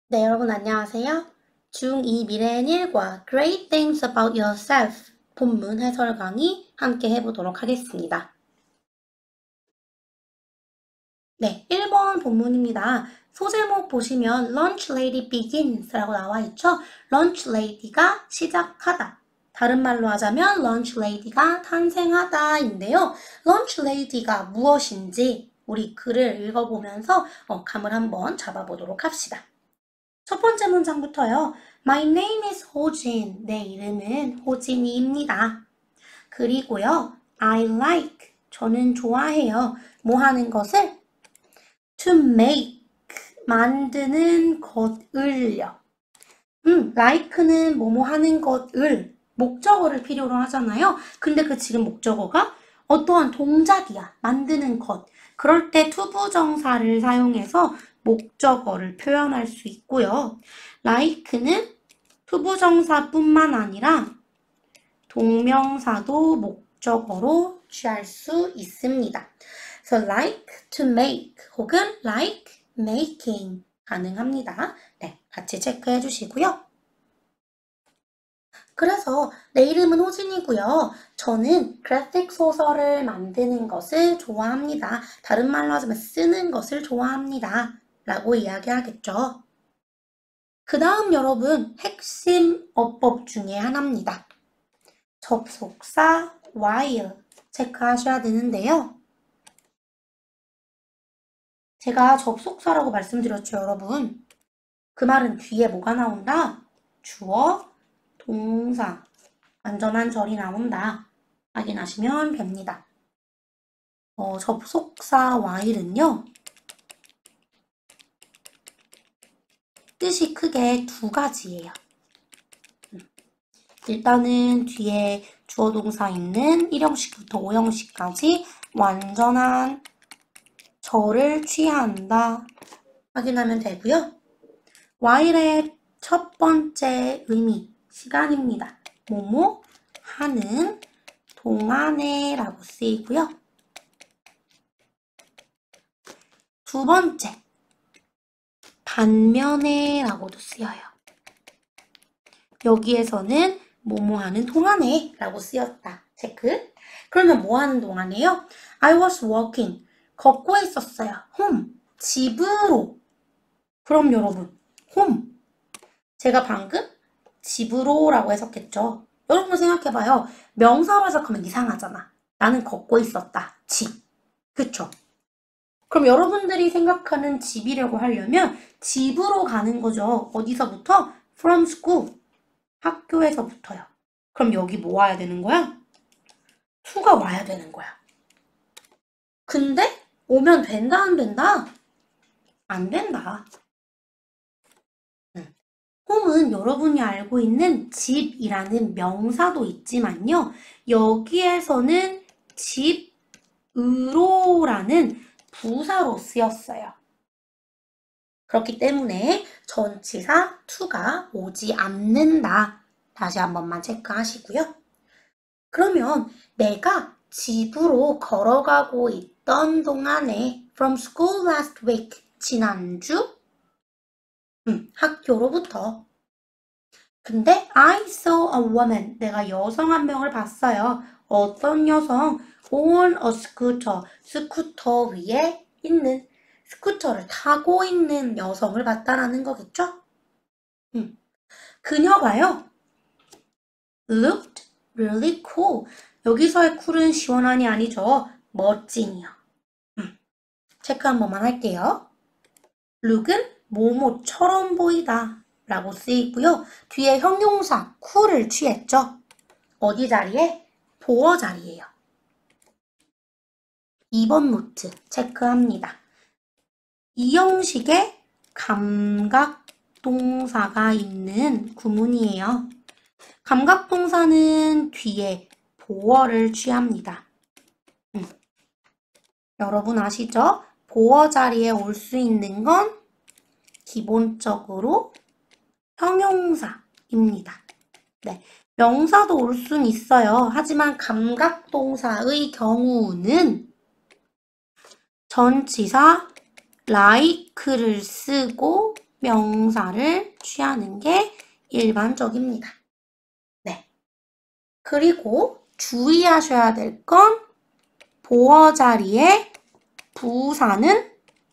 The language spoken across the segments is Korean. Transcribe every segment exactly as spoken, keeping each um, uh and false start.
네, 여러분 안녕하세요. 중이 미래일과 Great Things About Yourself 본문 해설 강의 함께 해보도록 하겠습니다. 네, 일 번 본문입니다. 소제목 보시면 Lunch Lady Begins 라고 나와 있죠. Lunch Lady가 시작하다. 다른 말로 하자면 Lunch Lady가 탄생하다 인데요. Lunch Lady가 무엇인지 우리 글을 읽어보면서 어, 감을 한번 잡아보도록 합시다. 첫 번째 문장부터요. My name is 호진. 내 이름은 호진이입니다. 그리고요. I like. 저는 좋아해요. 뭐 하는 것을? To make. 만드는 것을요. 음, like는 뭐뭐 하는 것을 목적어를 필요로 하잖아요. 근데 그 지금 목적어가 어떠한 동작이야. 만드는 것. 그럴 때 투부정사를 사용해서 목적어를 표현할 수 있고요. like는 투부정사뿐만 아니라 동명사도 목적어로 취할 수 있습니다. 그래서 like to make 혹은 like making 가능합니다. 네, 같이 체크해 주시고요. 그래서 내 이름은 호진이고요. 저는 그래픽 소설을 만드는 것을 좋아합니다. 다른 말로 하자면 쓰는 것을 좋아합니다. 라고 이야기하겠죠. 그 다음 여러분 핵심 어법 중에 하나입니다. 접속사 while 체크하셔야 되는데요. 제가 접속사라고 말씀드렸죠, 여러분. 그 말은 뒤에 뭐가 나온다? 주어, 동사, 완전한 절이 나온다. 확인하시면 됩니다. 어, 접속사 while은요. 뜻이 크게 두 가지예요. 일단은 뒤에 주어 동사 있는 일 형식부터 오 형식까지 완전한 절을 취한다. 확인하면 되고요. while의 첫 번째 의미, 시간입니다. 뭐뭐 하는 동안에 라고 쓰이고요. 두 번째, 반면에 라고도 쓰여요. 여기에서는 뭐뭐 하는 동안에 라고 쓰였다. 체크. 그러면 뭐 하는 동안에요? I was walking. 걷고 있었어요. home. 집으로. 그럼 여러분, home. 제가 방금 집으로 라고 해석했죠. 여러분 생각해봐요. 명사로 해석하면 이상하잖아. 나는 걷고 있었다. 집. 그쵸? 그럼 여러분들이 생각하는 집이라고 하려면 집으로 가는 거죠. 어디서부터? From school. 학교에서부터요. 그럼 여기 뭐 와야 되는 거야? to가 와야 되는 거야. 근데 오면 된다 안 된다? 안 된다. home은 여러분이 알고 있는 집이라는 명사도 있지만요. 여기에서는 집으로라는 부사로 쓰였어요. 그렇기 때문에 전치사 to가 오지 않는다. 다시 한 번만 체크하시고요. 그러면 내가 집으로 걸어가고 있던 동안에 from school last week, 지난주 음, 학교로부터. 근데 I saw a woman, 내가 여성 한 명을 봤어요. 어떤 여성? on a scooter, 스쿠터 위에 있는, 스쿠터를 타고 있는 여성을 봤다라는 거겠죠? 음. 그녀가요. looked really cool. 여기서의 cool은 시원한이 아니죠. 멋진이요. 음. 체크 한 번만 할게요. look은 뭐뭐처럼 보이다 라고 쓰이고요. 뒤에 형용사 cool을 취했죠. 어디 자리에? 보어 자리예요. 이 번 노트 체크합니다. 이 형식의 감각동사가 있는 구문이에요. 감각동사는 뒤에 보어를 취합니다. 음. 여러분 아시죠? 보어 자리에 올 수 있는 건 기본적으로 형용사입니다. 네, 명사도 올 수는 있어요. 하지만 감각동사의 경우는 전치사 like를 쓰고 명사를 취하는 게 일반적입니다. 네. 그리고 주의하셔야 될 건 보어 자리에 부사는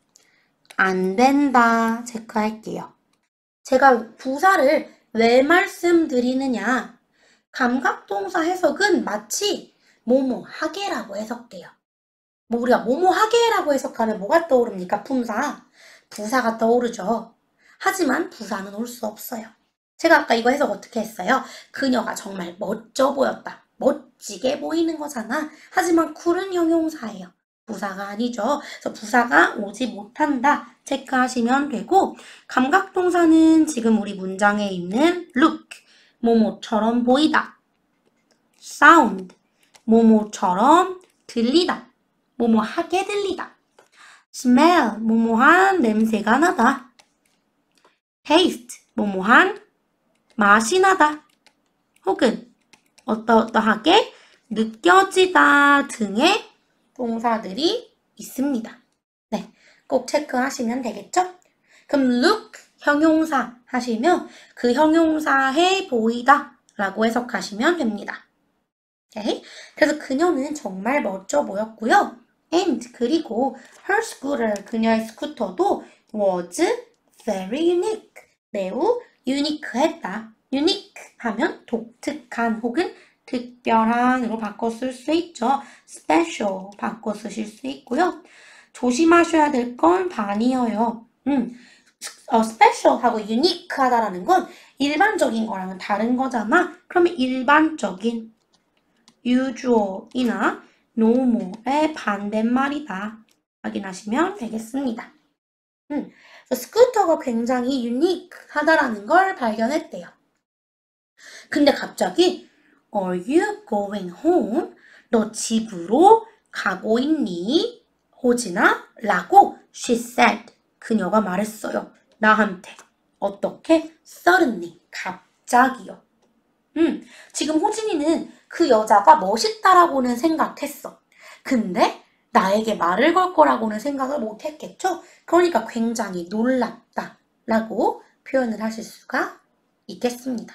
안 된다 체크할게요. 제가 부사를 왜 말씀드리느냐? 감각동사 해석은 마치 뭐뭐 하게라고 해석돼요. 뭐 우리가 뭐뭐 하게라고 해석하면 뭐가 떠오릅니까? 품사. 부사가 떠오르죠. 하지만 부사는 올 수 없어요. 제가 아까 이거 해석 어떻게 했어요? 그녀가 정말 멋져 보였다. 멋지게 보이는 거잖아. 하지만 쿨은 형용사예요. 부사가 아니죠. 그래서 부사가 오지 못한다 체크하시면 되고, 감각동사는 지금 우리 문장에 있는 look, 뭐뭐처럼 보이다. sound, 뭐뭐처럼 들리다. 뭐뭐하게 들리다. smell, 뭐뭐한 냄새가 나다. taste, 뭐뭐한 맛이 나다. 혹은 어떠어떠하게 느껴지다 등의 동사들이 있습니다. 네, 꼭 체크하시면 되겠죠? 그럼 look 형용사 하시면 그 형용사에 보이다 라고 해석하시면 됩니다. 오케이? 그래서 그녀는 정말 멋져 보였고요. And 그리고 her scooter, 그녀의 스쿠터도 was very unique, 매우 유니크했다. unique 하면 독특한 혹은 특별한으로 바꿔 쓸 수 있죠. special 바꿔 쓰실 수 있고요. 조심하셔야 될 건 반이어요. 음, 어, special하고 unique하다라는 건 일반적인 거랑은 다른 거잖아. 그러면 일반적인 usual이나 normal의 반대말이다. 확인하시면 되겠습니다. 음, 스쿠터가 굉장히 유니크하다라는 걸 발견했대요. 근데 갑자기 Are you going home? 너 집으로 가고 있니? 호진아? 라고 she said. 그녀가 말했어요. 나한테. 어떻게? Suddenly. 갑자기요. 음, 지금 호진이는 그 여자가 멋있다라고는 생각했어. 근데 나에게 말을 걸 거라고는 생각을 못 했겠죠? 그러니까 굉장히 놀랍다 라고 표현을 하실 수가 있겠습니다.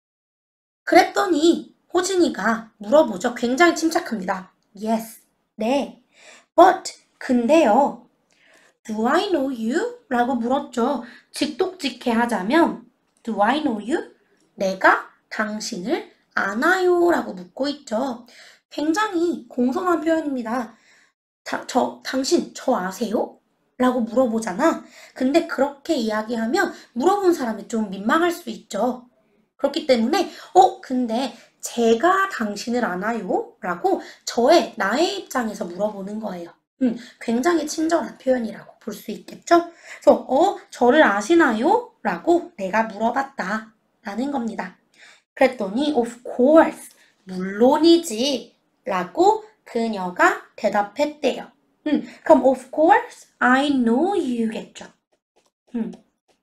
그랬더니 호진이가 물어보죠. 굉장히 침착합니다. Yes, 네. But, 근데요. Do I know you? 라고 물었죠. 직독직해 하자면 Do I know you? 내가 당신을 아나요? 라고 묻고 있죠. 굉장히 공손한 표현입니다. 다, 저, 당신 저 아세요? 라고 물어보잖아. 근데 그렇게 이야기하면 물어본 사람이 좀 민망할 수 있죠. 그렇기 때문에 어 근데 제가 당신을 아나요? 라고 저의 나의 입장에서 물어보는 거예요. 음, 굉장히 친절한 표현이라고 볼 수 있겠죠? 그래서 어 저를 아시나요? 라고 내가 물어봤다 라는 겁니다. 그랬더니 of course 물론이지 라고 그녀가 대답했대요. 음, 그럼 of course I know you겠죠. 음.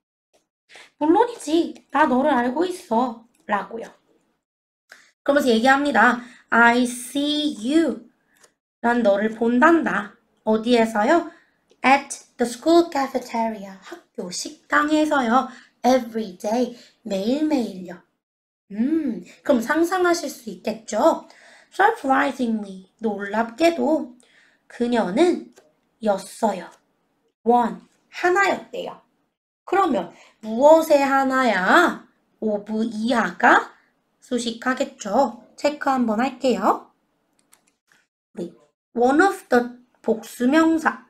물론이지. 나 너를 알고 있어. 라고요. 그러면서 얘기합니다. I see you. 난 너를 본단다. 어디에서요? At the school cafeteria. 학교 식당에서요. Every day. 매일매일요. 음, 그럼 상상하실 수 있겠죠? Surprisingly. 놀랍게도 그녀는 였어요. one. 하나였대요. 그러면 무엇의 하나야? of 이하가 수식하겠죠. 체크 한번 할게요. 우리 one of the 복수명사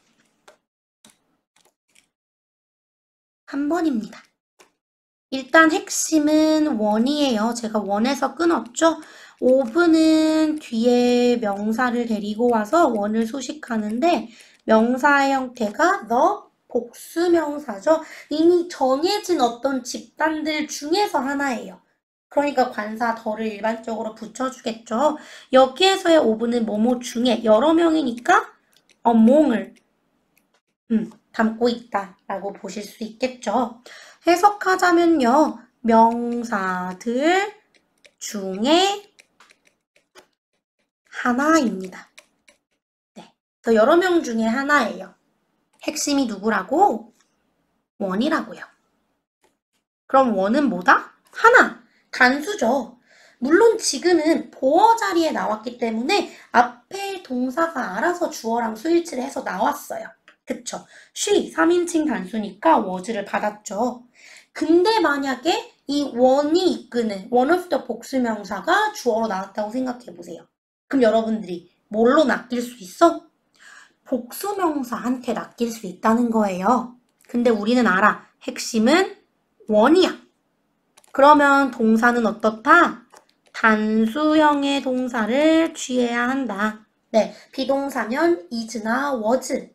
한 번입니다. 일단 핵심은 one이에요. 제가 one에서 끊었죠. of는 뒤에 명사를 데리고 와서 one을 수식하는데 명사의 형태가 the 복수명사죠. 이미 정해진 어떤 집단들 중에서 하나예요. 그러니까 관사 더를 일반적으로 붙여주겠죠. 여기에서의 of는 뭐뭐 중에 여러 명이니까 among을 음, 담고 있다라고 보실 수 있겠죠. 해석하자면요. 명사들 중에 하나입니다. 네, 그 여러 명 중에 하나예요. 핵심이 누구라고? one이라고요. 그럼 원은 뭐다? 하나. 단수죠. 물론 지금은 보어 자리에 나왔기 때문에 앞에 동사가 알아서 주어랑 수일치를 해서 나왔어요. 그쵸? she, 삼인칭 단수니까 was를 받았죠. 근데 만약에 이 원이 이끄는 one of the 복수명사가 주어로 나왔다고 생각해 보세요. 그럼 여러분들이 뭘로 낚일 수 있어? 복수명사한테 낚일 수 있다는 거예요. 근데 우리는 알아. 핵심은 원이야. 그러면 동사는 어떻다? 단수형의 동사를 취해야 한다. 네, 비동사면 is나 was.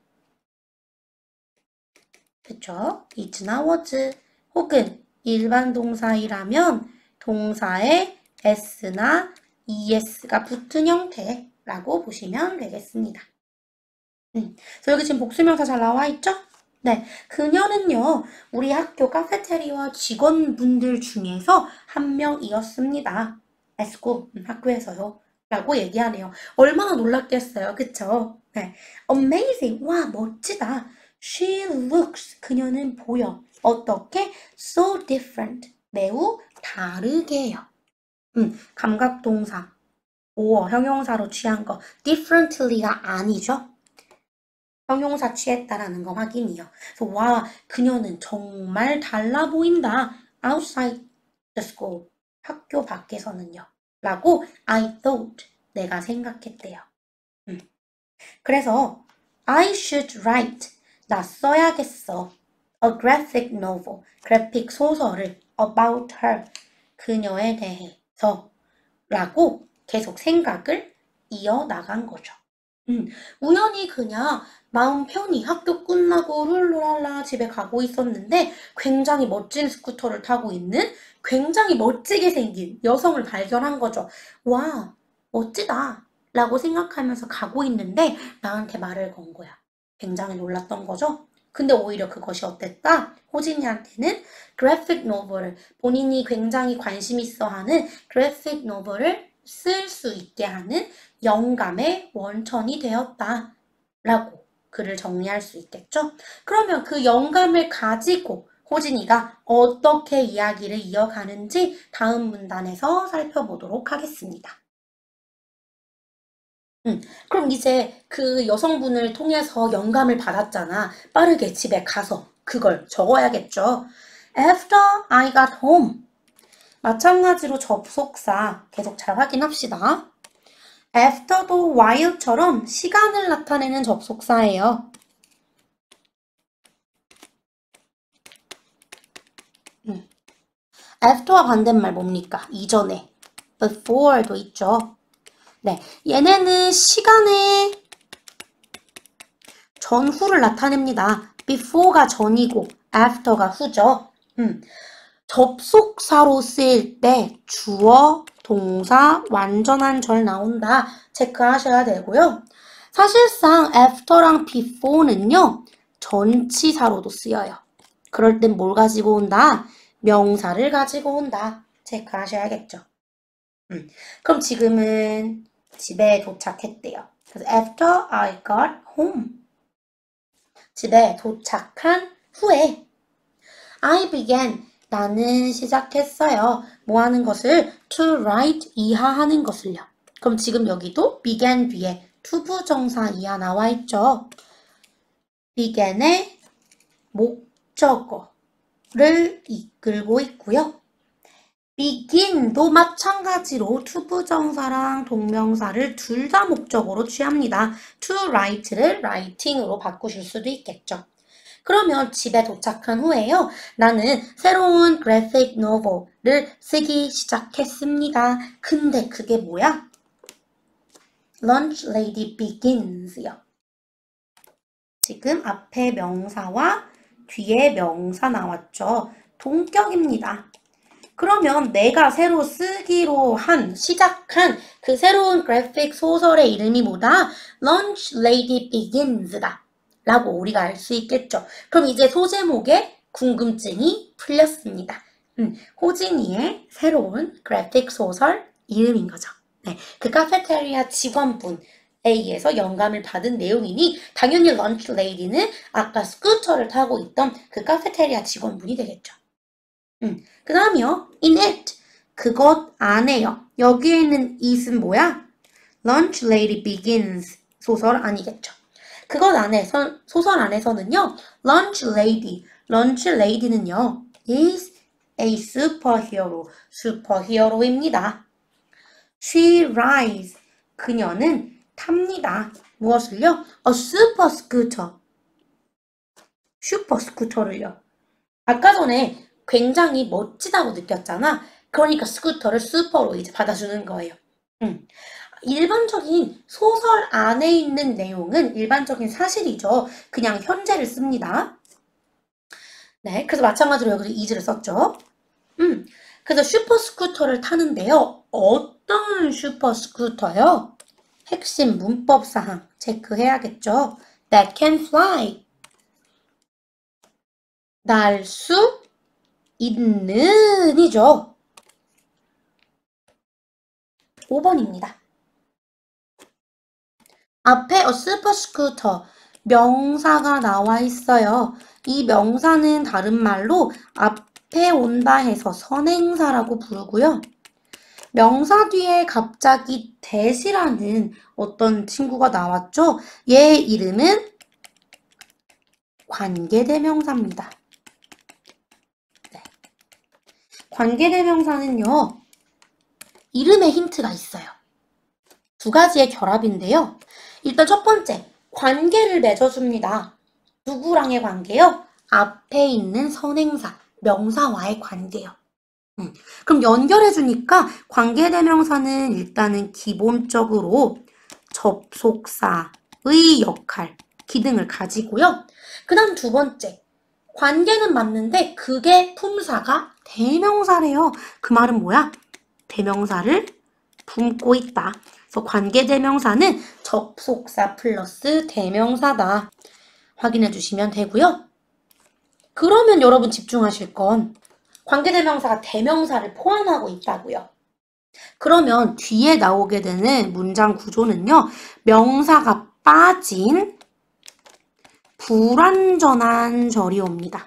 그쵸? is나 was. 혹은 일반 동사이라면 동사에 s나 es가 붙은 형태라고 보시면 되겠습니다. 음, 그래서 여기 지금 복수명사 잘 나와 있죠? 네, 그녀는요, 우리 학교 카페테리아 직원분들 중에서 한 명이었습니다. 에스코, 음, 학교에서요. 라고 얘기하네요. 얼마나 놀랐겠어요. 그쵸? 네. Amazing. 와, 멋지다. She looks. 그녀는 보여. 어떻게? So different. 매우 다르게요. 음, 감각동사. 오어, 형용사로 취한 거. differently가 아니죠? 형용사 취했다라는 거 확인이요. 그래서 와, 그녀는 정말 달라 보인다. outside the school. 학교 밖에서는요. 라고 I thought. 내가 생각했대요. 음. 그래서 I should write. 나 써야겠어. A graphic novel. 그래픽 소설을 about her. 그녀에 대해서. 라고 계속 생각을 이어나간 거죠. 음, 우연히 그냥 마음 편히 학교 끝나고 룰루랄라 집에 가고 있었는데 굉장히 멋진 스쿠터를 타고 있는 굉장히 멋지게 생긴 여성을 발견한 거죠. 와, 멋지다. 라고 생각하면서 가고 있는데 나한테 말을 건 거야. 굉장히 놀랐던 거죠. 근데 오히려 그것이 어땠다? 호진이한테는 그래픽 노블을 본인이 굉장히 관심 있어 하는 그래픽 노블을 쓸 수 있게 하는 영감의 원천이 되었다. 라고 글을 정리할 수 있겠죠? 그러면 그 영감을 가지고 호진이가 어떻게 이야기를 이어가는지 다음 문단에서 살펴보도록 하겠습니다. 음, 그럼 이제 그 여성분을 통해서 영감을 받았잖아. 빠르게 집에 가서 그걸 적어야겠죠. After I got home. 마찬가지로 접속사 계속 잘 확인합시다. after도 while처럼 시간을 나타내는 접속사예요. 음. after와 반대말 뭡니까? 이전에. before도 있죠. 네, 얘네는 시간의 전후를 나타냅니다. before가 전이고 after가 후죠. 음. 접속사로 쓰일 때 주어, 동사, 완전한 절 나온다. 체크하셔야 되고요. 사실상 after랑 before는요. 전치사로도 쓰여요. 그럴 땐 뭘 가지고 온다? 명사를 가지고 온다. 체크하셔야겠죠. 음. 그럼 지금은 집에 도착했대요. 그래서 after I got home. 집에 도착한 후에 I began. 나는 시작했어요. 뭐 하는 것을? to write. 이하하는 것을요. 그럼 지금 여기도 began 뒤에 투부정사 이하 나와 있죠. began의 목적어를 이끌고 있고요. begin도 마찬가지로 투부정사랑 동명사를 둘 다 목적어로 취합니다. to write를 writing으로 바꾸실 수도 있겠죠. 그러면 집에 도착한 후에요. 나는 새로운 그래픽 노블을 쓰기 시작했습니다. 근데 그게 뭐야? Lunch Lady Begins요. 지금 앞에 명사와 뒤에 명사 나왔죠. 동격입니다. 그러면 내가 새로 쓰기로 한, 시작한 그 새로운 그래픽 소설의 이름이 뭐다? Lunch Lady Begins다. 라고 우리가 알 수 있겠죠. 그럼 이제 소제목에 궁금증이 풀렸습니다. 음, 호진이의 새로운 그래픽 소설 이름인 거죠. 네, 그 카페테리아 직원분에 의해서 영감을 받은 내용이니 당연히 런치 레이디는 아까 스쿠터를 타고 있던 그 카페테리아 직원분이 되겠죠. 음. 그 다음이요. in it. 그것 안에요. 여기에 있는 it은 뭐야? Lunch lady begins. 소설 아니겠죠. 그것 안에, 서, 소설 안에서는요. Lunch lady. lunch lady는요. is a superhero. 슈퍼히어로입니다. She rides. 그녀는 탑니다. 무엇을요? A super scooter. 슈퍼 스쿠터를요. 아까 전에 굉장히 멋지다고 느꼈잖아. 그러니까 스쿠터를 슈퍼로 이제 받아주는 거예요. 음. 일반적인 소설 안에 있는 내용은 일반적인 사실이죠. 그냥 현재를 씁니다. 네, 그래서 마찬가지로 여기서 is를 썼죠. 음, 그래서 슈퍼 스쿠터를 타는데요. 어떤 슈퍼 스쿠터요? 핵심 문법 사항 체크해야겠죠. That can fly. 날 수 있는 이죠. 오 번입니다. 앞에 a super scooter 명사가 나와 있어요. 이 명사는 다른 말로 앞에 온다 해서 선행사라고 부르고요. 명사 뒤에 갑자기 that이라는 어떤 친구가 나왔죠? 얘 이름은 관계대명사입니다. 네. 관계대명사는요. 이름에 힌트가 있어요. 두 가지의 결합인데요. 일단 첫 번째, 관계를 맺어줍니다. 누구랑의 관계요? 앞에 있는 선행사, 명사와의 관계요. 음, 그럼 연결해주니까 관계대명사는 일단은 기본적으로 접속사의 역할, 기능을 가지고요. 그 다음 두 번째, 관계는 맞는데 그게 품사가 대명사래요. 그 말은 뭐야? 대명사를 품고 있다. 그래서 관계대명사는 접속사 플러스 대명사다. 확인해 주시면 되고요. 그러면 여러분 집중하실 건 관계대명사가 대명사를 포함하고 있다고요. 그러면 뒤에 나오게 되는 문장 구조는요. 명사가 빠진 불완전한 절이 옵니다.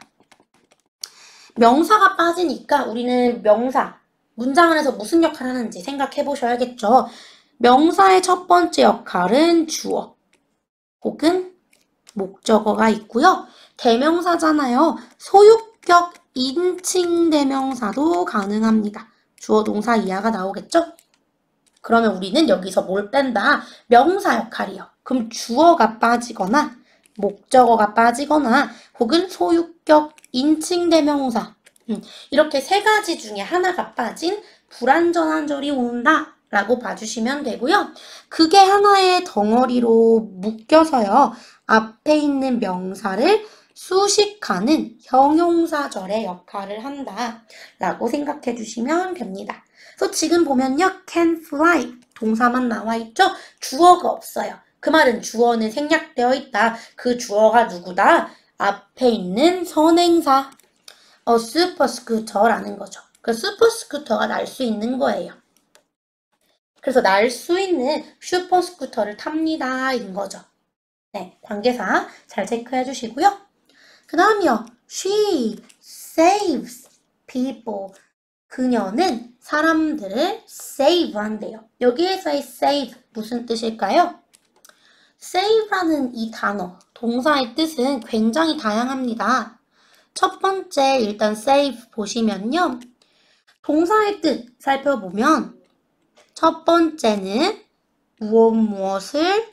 명사가 빠지니까 우리는 명사, 문장 안에서 무슨 역할을 하는지 생각해 보셔야겠죠. 명사의 첫 번째 역할은 주어 혹은 목적어가 있고요. 대명사잖아요. 소유격 인칭 대명사도 가능합니다. 주어 동사 이하가 나오겠죠? 그러면 우리는 여기서 뭘 뺀다? 명사 역할이요. 그럼 주어가 빠지거나 목적어가 빠지거나 혹은 소유격 인칭 대명사 음, 이렇게 세 가지 중에 하나가 빠진 불완전한 절이 온다 라고 봐주시면 되고요. 그게 하나의 덩어리로 묶여서요. 앞에 있는 명사를 수식하는 형용사절의 역할을 한다 라고 생각해 주시면 됩니다. 그래서 지금 보면요. can fly 동사만 나와 있죠. 주어가 없어요. 그 말은 주어는 생략되어 있다. 그 주어가 누구다? 앞에 있는 선행사 a super scooter라는 거죠. 그 super scooter가 날 수 있는 거예요. 그래서 날 수 있는 슈퍼 스쿠터를 탑니다. 인 거죠. 네, 관계사 잘 체크해 주시고요. 그 다음이요. She saves people. 그녀는 사람들을 save 한대요. 여기에서의 save 무슨 뜻일까요? save라는 이 단어, 동사의 뜻은 굉장히 다양합니다. 첫 번째 일단 save 보시면요. 동사의 뜻 살펴보면 첫 번째는 무엇 무엇을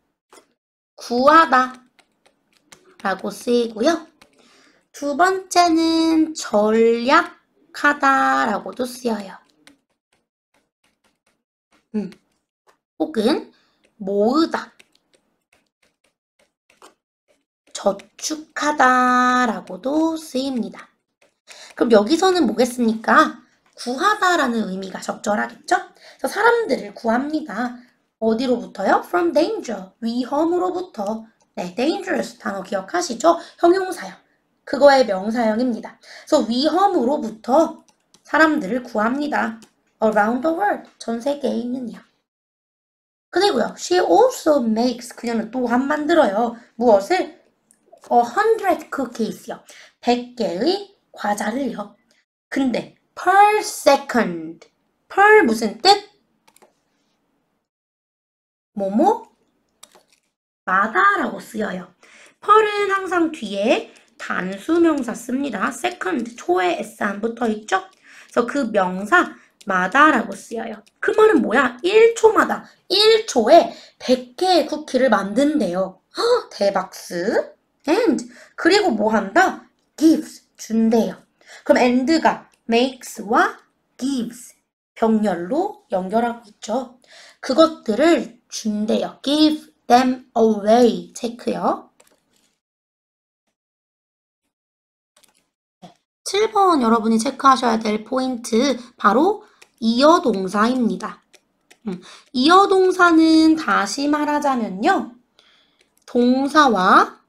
구하다 라고 쓰이고요. 두 번째는 전략하다 라고도 쓰여요. 음, 혹은 모으다, 저축하다 라고도 쓰입니다. 그럼 여기서는 뭐겠습니까? 구하다라는 의미가 적절하겠죠? 그래서 사람들을 구합니다. 어디로부터요? From danger. 위험으로부터. 네, dangerous 단어 기억하시죠? 형용사요. 그거의 명사형입니다. 그래서 위험으로부터 사람들을 구합니다. Around the world. 전 세계에 있는요. 그리고요. She also makes. 그녀는 또한 만들어요. 무엇을? A hundred cookies요. 백 개의 과자를요. 근데 per second. per 무슨 뜻? 뭐뭐? 마다라고 쓰여요. per은 항상 뒤에 단수명사 씁니다. second, 초에 s 안 붙어 있죠? 그래서 그 명사 마다라고 쓰여요. 그 말은 뭐야? 일 초마다, 일 초에 백 개의 쿠키를 만든대요. 허, 대박스. and, 그리고 뭐 한다? gives, 준대요. 그럼 and가 makes와 gives, 병렬로 연결하고 있죠. 그것들을 준대요. give them away. 체크요. 칠 번 여러분이 체크하셔야 될 포인트 바로 이어 동사입니다. 음, 이어 동사는 다시 말하자면요. 동사와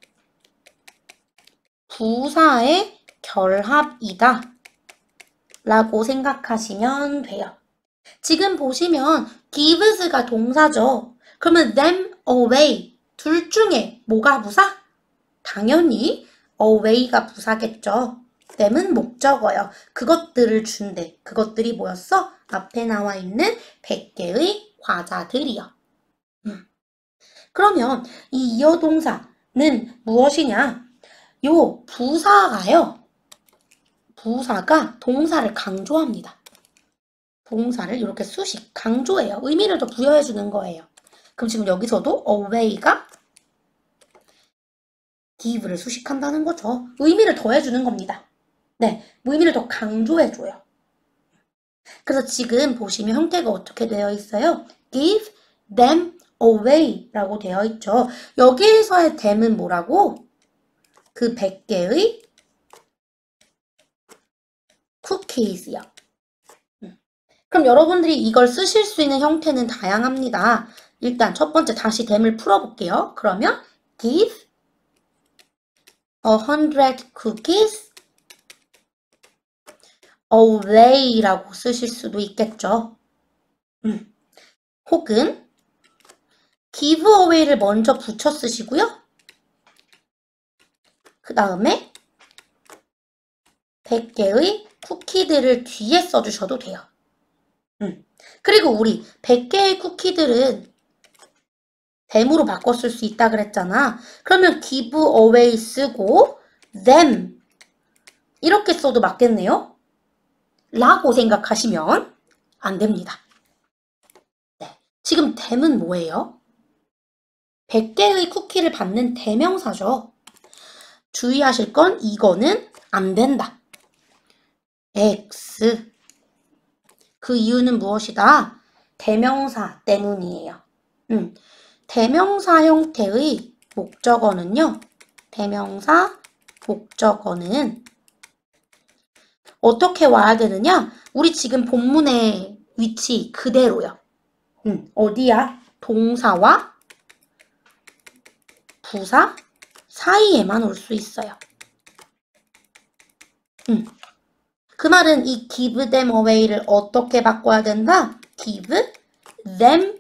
부사의 결합이다 라고 생각하시면 돼요. 지금 보시면 gives가 동사죠. 그러면 them away 둘 중에 뭐가 부사? 당연히 away가 부사겠죠. them은 목적어요. 그것들을 준대. 그것들이 뭐였어? 앞에 나와 있는 백 개의 과자들이요. 음. 그러면 이 이어 동사는 무엇이냐? 요 부사가요. 부사가 동사를 강조합니다. 동사를 이렇게 수식, 강조해요. 의미를 더 부여해 주는 거예요. 그럼 지금 여기서도 away가 give를 수식한다는 거죠. 의미를 더해 주는 겁니다. 네, 의미를 더 강조해 줘요. 그래서 지금 보시면 형태가 어떻게 되어 있어요? give them away 라고 되어 있죠. 여기에서의 them은 뭐라고? 그 백 개의 cookies요. 그럼 여러분들이 이걸 쓰실 수 있는 형태는 다양합니다. 일단 첫 번째 다시 them을 풀어볼게요. 그러면 give a hundred cookies away라고 쓰실 수도 있겠죠. 음. 혹은 give away를 먼저 붙여 쓰시고요. 그 다음에 백 개의 쿠키들을 뒤에 써주셔도 돼요. 음. 그리고 우리 백 개의 쿠키들은 them으로 바꿔 쓸 수 있다 그랬잖아. 그러면 give away 쓰고 them 이렇게 써도 맞겠네요. 라고 생각하시면 안 됩니다. 네. 지금 them은 뭐예요? 백 개의 쿠키를 받는 대명사죠. 주의하실 건 이거는 안 된다. X. 그 이유는 무엇이다? 대명사 때문이에요. 음. 대명사 형태의 목적어는요. 대명사 목적어는 어떻게 와야 되느냐? 우리 지금 본문의 위치 그대로요. 음, 어디야? 동사와 부사 사이에만 올 수 있어요. 음. 그 말은 이 give them away를 어떻게 바꿔야 된다? give them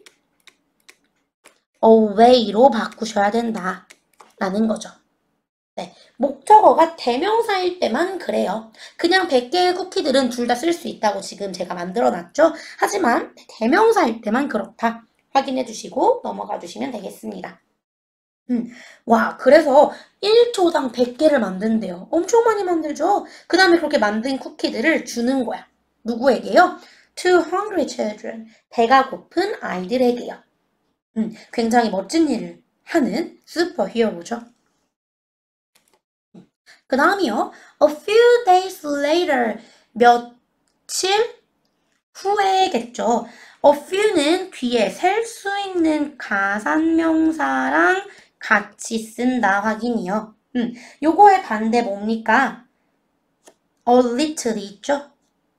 away로 바꾸셔야 된다. 라는 거죠. 네, 목적어가 대명사일 때만 그래요. 그냥 백 개의 쿠키들은 둘 다 쓸 수 있다고 지금 제가 만들어놨죠. 하지만 대명사일 때만 그렇다. 확인해 주시고 넘어가 주시면 되겠습니다. 음, 와, 그래서 일 초당 백 개를 만든대요. 엄청 많이 만들죠? 그 다음에 그렇게 만든 쿠키들을 주는 거야. 누구에게요? To hungry children. 배가 고픈 아이들에게요. 음, 굉장히 멋진 일을 하는 슈퍼히어로죠. 그 다음이요. A few days later. 며칠 후에겠죠. A few는 뒤에 셀 수 있는 가산명사랑 같이 쓴다 확인이요. 음, 요거의 반대 뭡니까? A little이 있죠?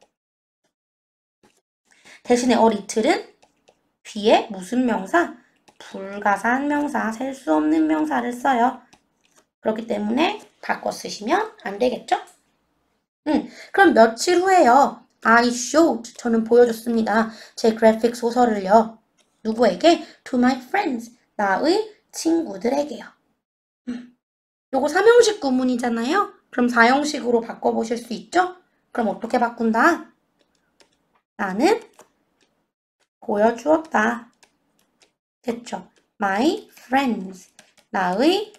대신에 a little은 뒤에 무슨 명사? 불가산 명사, 셀 수 없는 명사를 써요. 그렇기 때문에 바꿔 쓰시면 안 되겠죠? 음, 그럼 며칠 후에요. I showed, 저는 보여줬습니다. 제 그래픽 소설을요. 누구에게? To my friends, 나의 친구들에게요. 음, 요거 삼형식 구문이잖아요. 그럼 사형식으로 바꿔보실 수 있죠? 그럼 어떻게 바꾼다? 나는 보여주었다. 됐죠? My friends. 나의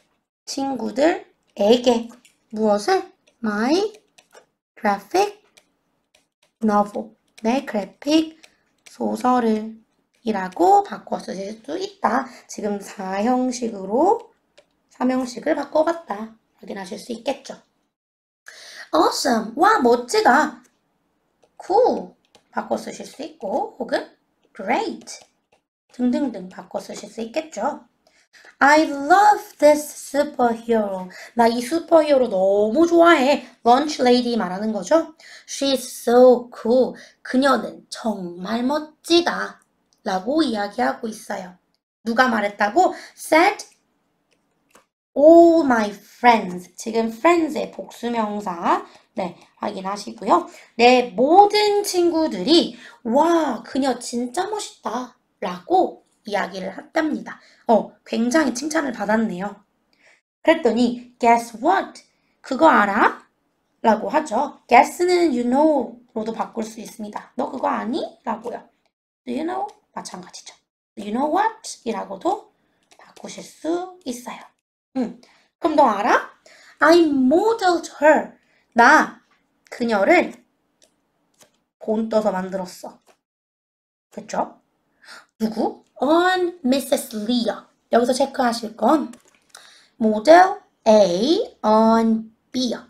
친구들에게. 무엇을? My graphic novel. 내 그래픽 소설을 이라고 바꿔 쓰실 수 있다. 지금 사형식으로 삼형식을 바꿔봤다. 확인하실 수 있겠죠? Awesome. 와, 멋지다. Cool. 바꿔 쓰실 수 있고, 혹은 Great. 등등등 바꿔 쓰실 수 있겠죠? I love this superhero. 나 이 슈퍼히어로 너무 좋아해. Lunch lady 말하는 거죠? She's so cool. 그녀는 정말 멋지다. 라고 이야기하고 있어요. 누가 말했다고? Said all my friends. 지금 friends의 복수명사. 네, 확인하시고요. 내 모든 친구들이 와, 그녀 진짜 멋있다. 라고 이야기를 했답니다. 어, 굉장히 칭찬을 받았네요. 그랬더니 guess what? 그거 알아? 라고 하죠. guess는 you know로도 바꿀 수 있습니다. 너 그거 아니? 라고요. Do you know? 마찬가지죠. Do you know what? 이라고도 바꾸실 수 있어요. 음, 그럼 너 알아? I modeled her. 나 그녀를 본떠서 만들었어. 그쵸? 누구? On 미세스 Leah. 여기서 체크하실 건 모델 A on B요.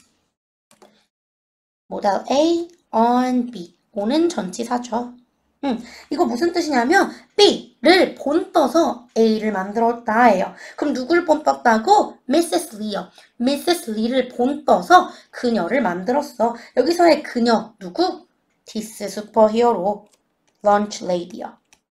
모델 A on B. 오는 전치사죠. 음, 이거 무슨 뜻이냐면 B를 본떠서 A를 만들었다예요. 그럼 누굴 본떴다고? 미세스 Leah. 미세스 Lee를 본떠서 그녀를 만들었어. 여기서의 그녀 누구? This superhero. Lunch lady요.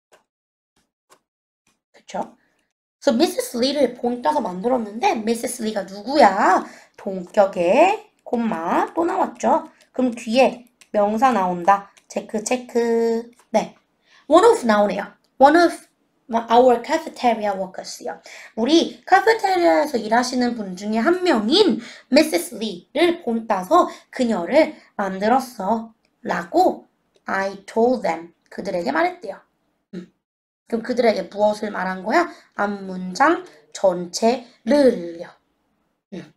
그쵸? 그래서 미세스 Lee를 본따서 만들었는데 미세스 Lee가 누구야? 동격에 콤마 또 나왔죠? 그럼 뒤에 명사 나온다. 체크 체크. 네, one of 나오네요. one of our cafeteria workers요. 우리 카페테리아에서 일하시는 분 중에 한 명인 미세스 Lee를 본따서 그녀를 만들었어. 라고 I told them. 그들에게 말했대요. 그럼 그들에게 무엇을 말한 거야? 앞문장 전체를요. 음.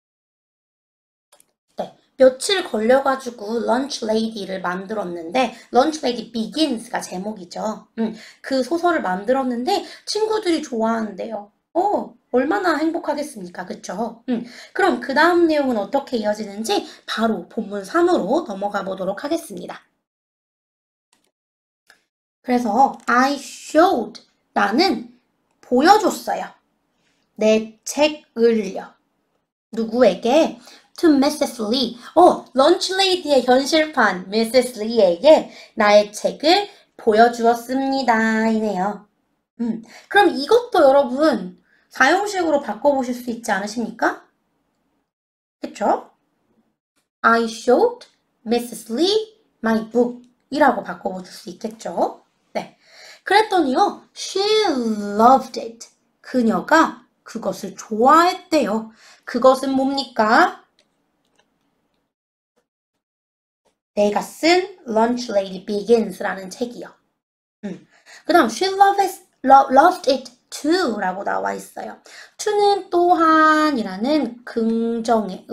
네, 며칠 걸려가지고 런치 레이디를 만들었는데 런치 레이디 비긴스가 제목이죠. 음, 그 소설을 만들었는데 친구들이 좋아한대요. 어, 얼마나 행복하겠습니까? 그쵸? 음, 그럼 그 다음 내용은 어떻게 이어지는지 바로 본문 삼으로 넘어가 보도록 하겠습니다. 그래서 I showed 나는 보여줬어요. 내 책을요. 누구에게? To 미세스 Lee. 어, 런치 레이디의 현실판 미세스 Lee에게 나의 책을 보여주었습니다. 이네요. 음, 그럼 이것도 여러분 사용식으로 바꿔보실 수 있지 않으십니까? 그쵸? I showed 미세스 Lee my book 이라고 바꿔보실 수 있겠죠? 네. 그랬더니요, she loved it. 그녀가 그것을 좋아했대요. 그것은 뭡니까? 내가 쓴 Lunch Lady Begins라는 책이요. 음. 그 다음 she loved it, lo, loved it too 라고 나와 있어요. to는 또한이라는 긍정의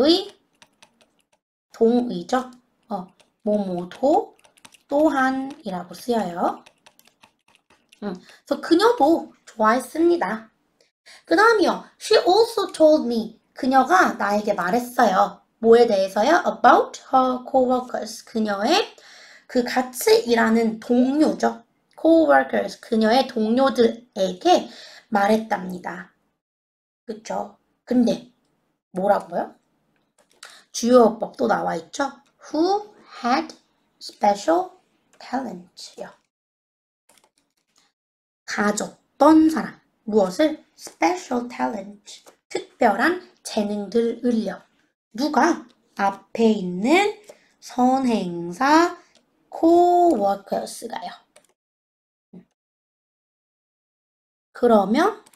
동의죠. 어, 뭐뭐도 또한이라고 쓰여요. 음. 그래서 그녀도 좋아했습니다. 그 다음이요. She also told me. 그녀가 나에게 말했어요. 뭐에 대해서요? About her coworkers. 그녀의 그 같이 일하는 동료죠. coworkers. 그녀의 동료들에게 말했답니다. 그쵸? 근데 뭐라고요? 주요어법도 나와 있죠? Who had special talent요. 가졌던 사람. 무엇을? special talent. 특별한 재능들을요. 누가? 앞에 있는 선행사 coworkers가요. 그러면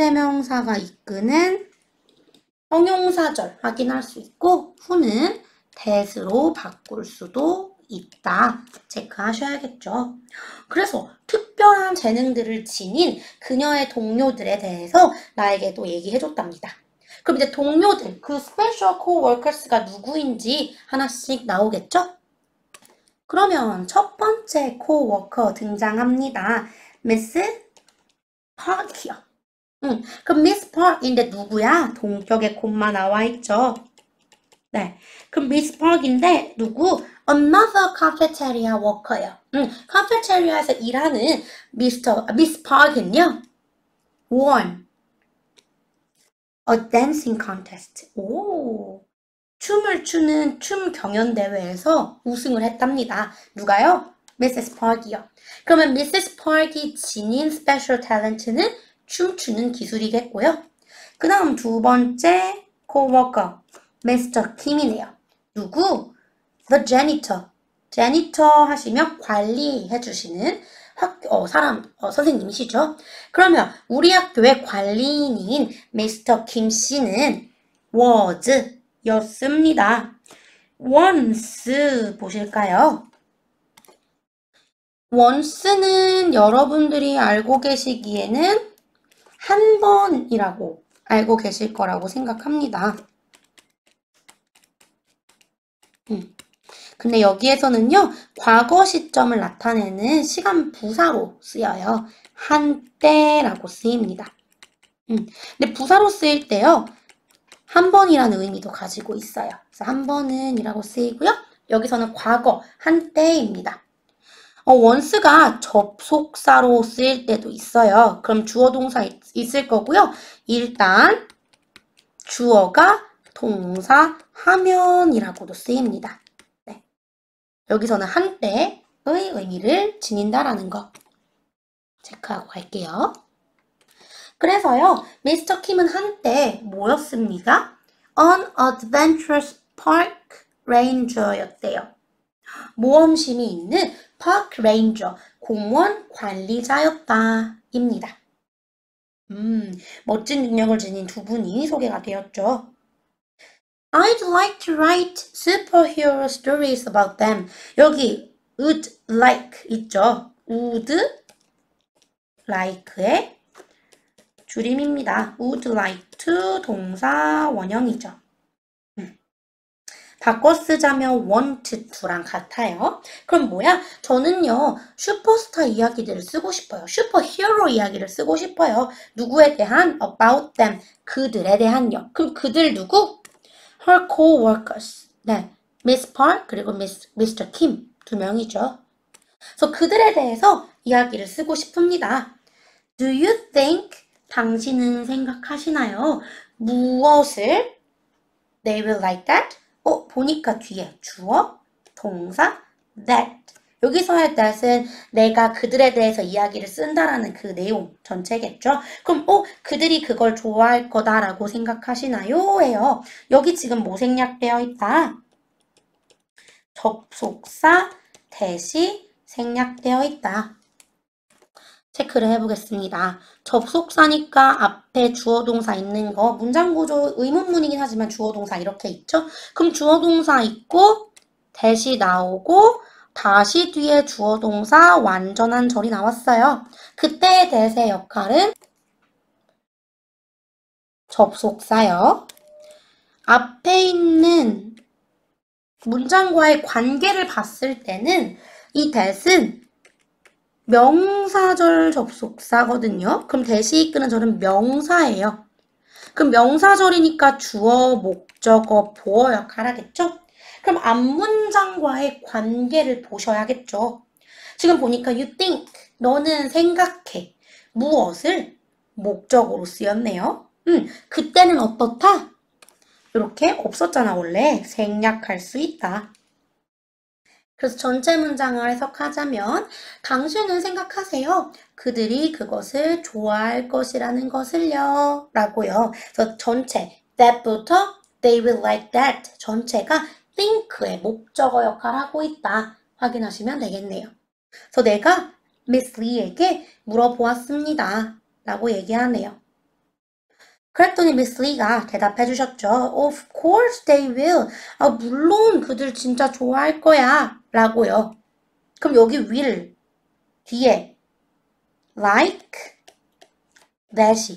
관계대명사가 이끄는 형용사절 확인할 수 있고 who는 that으로 바꿀 수도 있다. 체크하셔야겠죠. 그래서 특별한 재능들을 지닌 그녀의 동료들에 대해서 나에게도 얘기해줬답니다. 그럼 이제 동료들, 그 스페셜 코워커스가 누구인지 하나씩 나오겠죠? 그러면 첫 번째 코워커 등장합니다. 미스 파크요. 응, 그럼 미스 파크인데 누구야? 동격에 콤마 나와 있죠. 네, 그럼 미스 파크인데 누구? Another cafeteria worker요. 응, 카페테리아에서 일하는 미스터 미스 파크는요. won a dancing contest. 오, 춤을 추는 춤 경연 대회에서 우승을 했답니다. 누가요? 미세스 파크요. 그러면 미세스 파크이 지닌 스페셜 탤런트는 춤추는 기술이겠고요. 그 다음 두 번째 코워커 미스터 킴이네요. 누구? The janitor. janitor 하시면 관리해 주시는 학, 어, 사람, 어, 선생님이시죠. 그러면 우리 학교의 관리인인 미스터 킴 씨는 was 였습니다. once 보실까요? once는 여러분들이 알고 계시기에는 한 번이라고 알고 계실 거라고 생각합니다. 음. 근데 여기에서는요, 과거 시점을 나타내는 시간 부사로 쓰여요. 한때라고 쓰입니다. 음. 근데 부사로 쓰일 때요, 한 번이라는 의미도 가지고 있어요. 그래서 한 번은 이라고 쓰이고요. 여기서는 과거, 한때입니다. 어, once가 접속사로 쓰일 때도 있어요. 그럼 주어 동사 있, 있을 거고요. 일단 주어가 동사 하면이라고도 쓰입니다. 네. 여기서는 한때의 의미를 지닌다라는 거 체크하고 갈게요. 그래서요, 미스터 킴은 한때 뭐였습니까? An adventurous park ranger였대요. 모험심이 있는 park ranger, 공원 관리자였다. 입니다. 음, 멋진 능력을 지닌 두 분이 소개가 되었죠. I'd like to write superhero stories about them. 여기 would like 있죠. would like의 줄임입니다. would like to 동사 원형이죠. 음. 바꿔 쓰자면 want to랑 같아요. 그럼 뭐야? 저는요, 슈퍼스타 이야기들을 쓰고 싶어요. 슈퍼히어로 이야기를 쓰고 싶어요. 누구에 대한? about them. 그들에 대한요. 그럼 그들 누구? her co-workers. 네. Miss Park 그리고 Miss, 미스터 Kim 두 명이죠. 그래서 그들에 대해서 이야기를 쓰고 싶습니다. Do you think 당신은 생각하시나요? 무엇을 they will like that? 어, 보니까 뒤에 주어, 동사, that. 여기서의 that은 내가 그들에 대해서 이야기를 쓴다라는 그 내용 전체겠죠? 그럼 어, 그들이 그걸 좋아할 거다라고 생각하시나요? 해요. 여기 지금 뭐 생략되어 있다? 접속사, that이 생략되어 있다. 체크를 해보겠습니다. 접속사니까 앞에 주어동사 있는 거 문장구조 의문문이긴 하지만 주어동사 이렇게 있죠? 그럼 주어동사 있고 that이 나오고 다시 뒤에 주어동사 완전한 절이 나왔어요. 그때의 that의 역할은 접속사요. 앞에 있는 문장과의 관계를 봤을 때는 이 that은 명사절 접속사거든요. 그럼 대시 이끄는 절은 명사예요. 그럼 명사절이니까 주어, 목적어, 보어 역할 하겠죠? 그럼 앞문장과의 관계를 보셔야겠죠. 지금 보니까 you think, 너는 생각해. 무엇을? 목적으로 쓰였네요. 음, 그때는 어떻다? 이렇게 없었잖아, 원래. 생략할 수 있다. 그래서 전체 문장을 해석하자면 당신은 생각하세요. 그들이 그것을 좋아할 것이라는 것을요. 라고요. 그래서 전체 that부터 they will like that 전체가 think의 목적어 역할을 하고 있다. 확인하시면 되겠네요. 그래서 내가 미스 리에게 물어보았습니다. 라고 얘기하네요. 그랬더니 미스 리가 대답해 주셨죠. Of course they will. 아, 물론 그들 진짜 좋아할 거야. 라고요. 그럼 여기 will 뒤에 like that이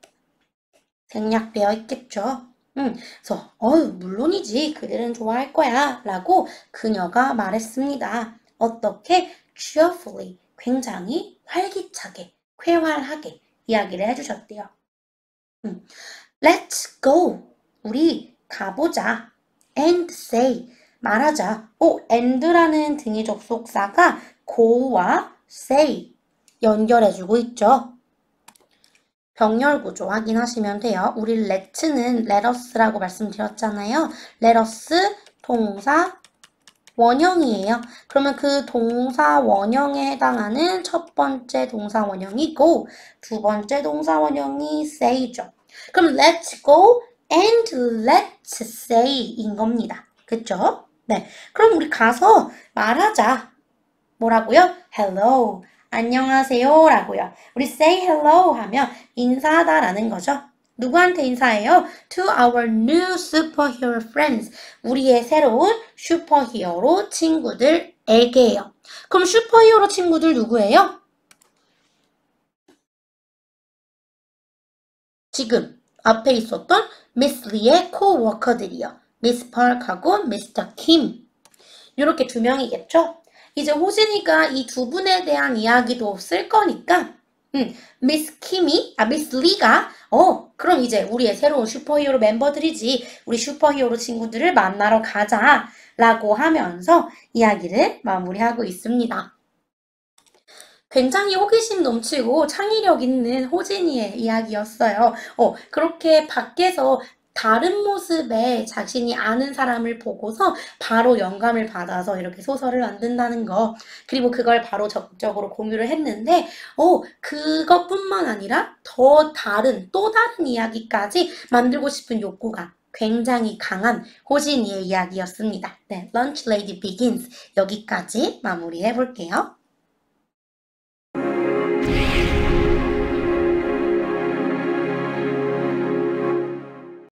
생략되어 있겠죠. 음, 그래서 어유 물론이지 그들은 좋아할 거야 라고 그녀가 말했습니다. 어떻게? cheerfully 굉장히 활기차게 쾌활하게 이야기를 해주셨대요. 음, Let's go 우리 가보자 and say 말하자. 오, and라는 등위 접속사가 go와 say 연결해주고 있죠. 병렬 구조 확인하시면 돼요. 우리 let는 let us라고 말씀드렸잖아요. let us 동사 원형이에요. 그러면 그 동사 원형에 해당하는 첫 번째 동사 원형이 go, 두 번째 동사 원형이 say죠. 그럼 let's go and let's say인 겁니다. 그쵸? 네. 그럼 우리 가서 말하자. 뭐라고요? hello. 안녕하세요 라고요. 우리 say hello 하면 인사하다라는 거죠. 누구한테 인사해요? To our new superhero friends. 우리의 새로운 슈퍼히어로 친구들에게요. 그럼 슈퍼히어로 친구들 누구예요? 지금 앞에 있었던 미스 리의 코워커들이요. 미스 파크하고 미스터 킴. 이렇게 두 명이겠죠? 이제 호진이가 이 두 분에 대한 이야기도 쓸 거니까 음, 미스 킴이, 아, 미스 리가 어, 그럼 이제 우리의 새로운 슈퍼히어로 멤버들이지 우리 슈퍼히어로 친구들을 만나러 가자 라고 하면서 이야기를 마무리하고 있습니다. 굉장히 호기심 넘치고 창의력 있는 호진이의 이야기였어요. 어, 그렇게 밖에서 다른 모습의 자신이 아는 사람을 보고서 바로 영감을 받아서 이렇게 소설을 만든다는 거. 그리고 그걸 바로 적극적으로 공유를 했는데, 어, 그것뿐만 아니라 더 다른, 또 다른 이야기까지 만들고 싶은 욕구가 굉장히 강한 호진이의 이야기였습니다. 네, Lunch Lady Begins 여기까지 마무리해 볼게요.